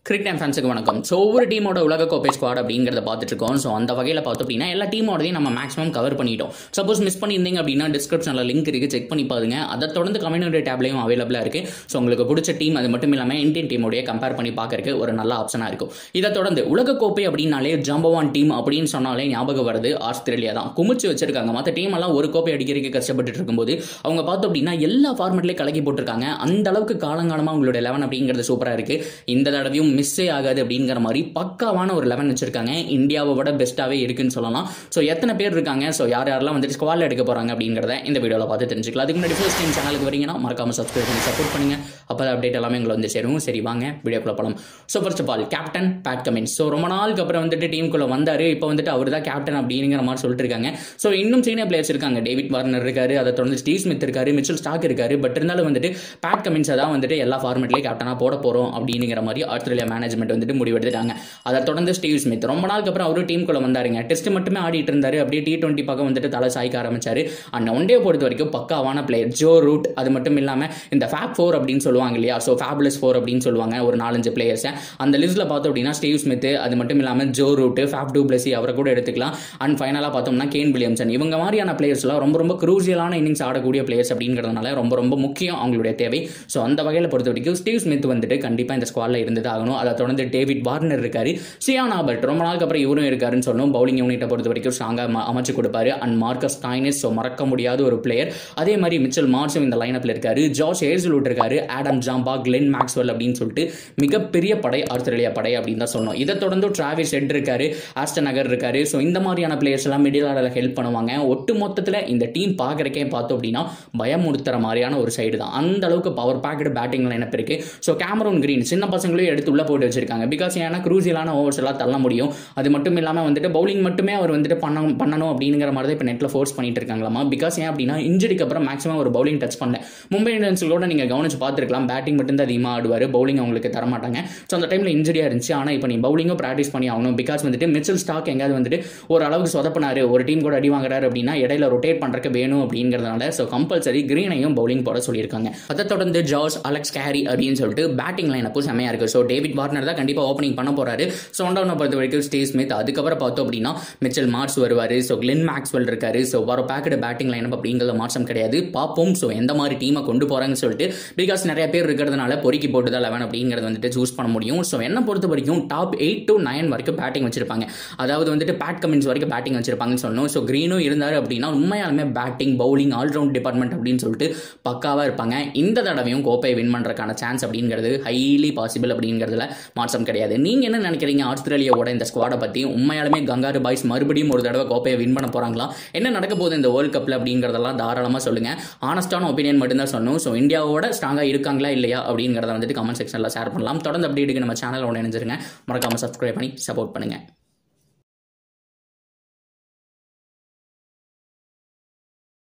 Cricket time ஃபேன்ஸுக்கு வணக்கம். So ஒவ்வொரு டீமோட உலகக்கோப்பை ஸ்குவாட் அப்படிங்கிறத பார்த்துட்டு இருக்கோம். ஸோ அந்த வகையில் பார்த்தோம் அப்படின்னா எல்லா டீமோடையும் நம்ம மேக்ஸிமம் கவர் பண்ணிட்டோம். சப்போஸ் மிஸ் பண்ணியிருந்தீங்க அப்படின்னா டிஸ்கிரிப்ஷனில் லிங்க் இருக்குது, செக் பண்ணி பாருங்க. அதை தொடர்ந்து கம்யூனிட்டி டேப்லையும் அவைலபிளாக இருக்குது. ஸோ உங்களுக்கு பிடிச்ச டீம் அது மட்டும் இல்லாமல் இந்தியன் டீமோடைய கம்பேர் பண்ணி பார்க்கறதுக்கு ஒரு நல்ல ஆப்ஷனாக இருக்கும். இதை தொடர்ந்து உலகக்கோப்பை அப்படின்னாலே ஜம்பவான் டீம் அப்படின்னு சொன்னாலே ஞாபகம் வருது ஆஸ்திரேலியா தான். குமிச்சு வச்சிருக்காங்க. மற்ற டீம் எல்லாம் ஒரு கோப்பை அடிக்கிறதுக்கு கஷ்டப்பட்டு இருக்கும்போது அவங்க பார்த்தோம் அப்படின்னா எல்லா ஃபார்மெட்லேயும் கலக்கி போட்டிருக்காங்க. அந்த அளவுக்கு காலங்காலமாக உங்களோட 11 அப்படிங்கிறது சூப்பராக இருக்குது. இந்த தடவையும் மிஸ்ஸே ஆகாது அப்படிங்கிற மாதிரி பக்காவான ஒரு 11 வச்சிருக்காங்க. இந்தியாவை விட பெஸ்ட்டாகவே இருக்குன்னு சொல்லலாம். ஸோ எத்தனை பேர் இருக்காங்க, ஸோ யாரெல்லாம் வந்துட்டு ஸ்குவாட்ல எடுக்க போகிறாங்க அப்படிங்கிறத இந்த வீடியோவில் பார்த்து தெரிஞ்சுக்கலாம். அதுக்கு முன்னாடி ஃபர்ஸ்ட் டைம் சேனலுக்கு வரீங்கன்னா மறக்காம சப்ஸ்கிரைப் பண்ணி சப்போர்ட் பண்ணுங்க. அப்போ அப்டேட் எல்லாமே எங்களை வந்து சேரும். சரி வாங்க வீடியோக்குள்ள போகலாம். So first of all captain Pat Cummins. So ரொம்ப நாளுக்கு அப்புறம் வந்துட்டு டீமுக்குள்ள வந்தார். இப்போ வந்துட்டு அவர் தான் கேப்டன் அப்படிங்கிற மாதிரி சொல்லிட்டு இருக்காங்க. ஸோ இன்னும் சீனியர் பிளேயர்ஸ் இருக்காங்க. டேவிட் வார்னர் இருக்காரு, அதை தொடர்ந்து ஸ்டீவ் ஸ்மித் இருக்காரு, மிச்சல் ஸ்டார்க் இருக்காரு. பட் இருந்தாலும் வந்துட்டு பேட் கமின்ஸை தான் வந்துட்டு எல்லா ஃபார்மெட்லேயும் கேப்டனாக போட போகிறோம் அப்படிங்கிற மாதிரி ஆஸ்திரேலியா மேனேஜ்மெண்ட் வந்துட்டு முடிவெடுத்துட்டாங்க. அதை தொடர்ந்து ஸ்டீவ் ஸ்மித் ரொம்ப நாளுக்கு அப்புறம் அவரு டீமுக்குள்ள வந்தாருங்க. டெஸ்ட் மட்டுமே ஆடிட்டு இருந்தாரு. அப்படியே T20 பக்கம் வந்துட்டு தலை சாய்க்க ஆரம்பிச்சாரு. அண்ட் ஒன் டே பொறுத்த வரைக்கும் பக்காவான பிளேயர் ஜோ ரூட். அது மட்டும் இல்லாமல் இந்த ஃபேப் 4 அப்படின்னு சொல்லுவாங்க இல்லையா, ஸோ ஃபேபுலஸ் 4 அப்படின்னு சொல்லுவாங்க ஒரு 4-5 பிளேயர்ஸ். அந்த லிஸ்ட்ல பார்த்தோம் அப்படின்னா ஸ்டீவ் ஸ்மித், அது மட்டும் இல்லாமல் Joe Root, Faf du Plessis அவரை கூட எடுத்துக்கலாம். அண்ட் ஃபைனலாக பார்த்தோம்னா கேன் வில்லியம்சன். இவங்க மாதிரியான பிளேயர்ஸ்லாம் ரொம்ப ரொம்ப குரூசியலான இன்னிங்ஸ் ஆடக்கூடிய பிளேயர்ஸ் அப்படிங்கிறதுனால ரொம்ப ரொம்ப முக்கியம் அவங்களுடைய தேவை. ஸோ அந்த வகையில் பொறுத்த வரைக்கும் ஸ்டீவ் ஸ்மித் வந்துட்டு கண்டிப்பாக இந்த ஸ்குவாட்ல இருந்து ஆகணும். அதை தொடர்ந்து டேவிட் வார்னர் இருக்காரு, சியான் ஆபர்ட் ரொம்ப நாளுக்கு அப்புறம் இவரும் இருக்காருன்னு சொல்லணும். பவுலிங் யூனிட்டை பொறுத்த வரைக்கும் ஸ்ட்ராங்காக அமைச்சு கொடுப்பாரு. அண்ட் மார்க்கஸ் ஸ்டாய்னிஸ், ஸோ மறக்க முடியாத ஒரு பிளேயர். அதே மாதிரி மிச்சல் மார்ஸும் இந்த லைனப்ல இருக்காரு. ஜாஷ் ஹேசல்வுட் இருக்காரு, ஆடம் ஜாம்பா, கிளென் மேக்ஸ்வெல் அப்படின்னு சொல்லிட்டு மிகப்பெரிய படை ஆஸ்திரேலியா படை அப்படின்னு தான் சொன்னோம். இதை தொடர்ந்து டிராவிஸ் ஹெட் இருக்காரு, ஆஸ்டன் நகர் இருக்காரு. ஸோ இந்த மாதிரியான பிளேயர்ஸ் எல்லாம் மிடில் ஆர்டரில் ஹெல்ப் பண்ணுவாங்க. ஒட்டு மொத்தத்தில் இந்த டீம் பார்க்கறக்கே பார்த்தோம் அப்படின்னா பயமுறுத்துற மாதிரியான ஒரு சைடு தான். அந்த அளவுக்கு பவர் பேக்கடு பேட்டிங் லைனப் இருக்கு. ஸோ கேமரூன் கிரீன் சின்ன பசங்களையும் எடுத்து உள்ள போட்டு வச்சிருக்காங்க. பிகாஸ் ஏன்னா குரூசியலான ஓவர்ஸ் எல்லாம் தள்ள முடியும். அது மட்டும் இல்லாமல் வந்துட்டு பவுலிங் மட்டுமே அவர் வந்துட்டு பண்ணணும் அப்படிங்கிற மாதிரி தான் இப்போ நெட்டில் ஃபோர்ஸ் பண்ணிட்டு இருக்காங்களாமா. பிகாஸ் ஏன் அப்படின்னா இன்ஜுரிக்கு அப்புறம் மேக்ஸிமம் ஒரு பவுலிங் டச் பண்ணல. மும்பை இந்தியன்ஸோட நீங்கள் கவனிச்சு பார்த்துருக்கலாம், பேட்டிங் மட்டும் தான் அதிகமாக ஆடுவார், பவுலிங் அவங்களுக்கு தரமாட்டாங்க. ஸோ அந்த டைமில் இன்ஜுரியாக இருந்துச்சு. ஆனால் இப்போ நீ பவுலிங்கும் ப்ராக்டிஸ் பண்ணி ஆகணும். பிகாஸ் வந்துட்டு மிச்சல் ஸ்டார்க் எங்கேயாவது வந்துட்டு ஒரு அளவுக்கு சொதப்பினாரு, ஒரு டீம் கூட அடி வாங்குறாரு அப்படின்னா இடையில ரொட்டேட் பண்ணுறக்கு வேணும் அப்படிங்கிறதுனால ஸோ கம்பல்சரி கிரீனையும் பவுலிங் போட சொல்லியிருக்காங்க. அதை தொடர்ந்து ஜார்ஜ் அலெக்ஸ் கேரி அப்படின்னு சொல்லிட்டு பேட்டிங் லைனப்பும் செம்மையாக இருக்குது. ஸோ டேவிட் வார்னர் தான் கண்டிப்பாக ஓப்பனிங் பண்ண போறாரு. ஸோ ஒன்டவுனை பொறுத்த வரைக்கும் ஸ்டீவ் ஸ்மித், அதுக்கப்புறம் பார்த்தோம் அப்படின்னா மிச்சல் மார்ஸ் வருவார். ஸோ கிளென் மேக்ஸ்வெல் இருக்காரு. ஸோ வர பேக்கடு பேட்டிங் லைனப் அப்படிங்கிற மாற்றம் கிடையாது. பார்ப்போம் ஸோ எந்த மாதிரி டீமை கொண்டு போறாங்கன்னு சொல்லிட்டு. பிகாஸ் நிறைய பேர் இருக்கிறதுனால பொறுக்கி போட்டு தான் 11 அப்படிங்கிறது வந்துட்டு சூஸ் பண்ண முடியும். ஸோ என்ன பொறுத்த வரைக்கும் டாப் 8 to 9 வரைக்கும் பேட்டிங் வச்சிருப்பாங்க. அதாவது வந்துட்டு பேட் கமின்ஸ் வரைக்கும் பேட்டிங் வச்சிருப்பாங்கன்னு சொல்லணும். ஸோ கிரீனும் இருந்தாரு அப்படின்னா உண்மையாலுமே பேட்டிங் பவுலிங் ஆல்ரவுண்ட் டிபார்ட்மெண்ட் அப்படின்னு சொல்லிட்டு பக்காவாக இருப்பாங்க. இந்த தடவையும் கோப்பை வின் பண்றதுக்கான சான்ஸ் அப்படிங்கிறது ஹைலி பாசிபிள் அப்படிங்கிறதுல மாற்றம் கிடையாது. நீங்க என்ன நினைக்கிறீங்க ஆஸ்திரேலியாவோட இந்த ஸ்குவாடை பத்தி? உண்மையாலுமே கங்காரு பாய்ஸ் மறுபடியும் ஒரு தடவை கோப்பையை வின் பண்ண போறாங்களா? என்ன நடக்க போகுது இந்த வேர்ல்ட் கப்ல அப்படிங்கறதெல்லாம் தாராளமா சொல்லுங்க. ஆனஸ்டான ஒப்பீனியன் மட்டும் தான் சொல்லணும். ஸோ இந்தியாவோட ஸ்ட்ராங்கா இருக்காங்களா இல்லையா அப்படிங்கறத வந்துட்டு கமெண்ட் செக்ஷன்ல ஷேர் பண்ணலாம். தொடர்ந்து அப்டேட்டுக்கு நம்ம சேனல் ஒன்று இணைஞ்சிருங்க. மறக்காம சப்ஸ்கிரைப் பண்ணி சப்போர்ட் பண்ணுங்க.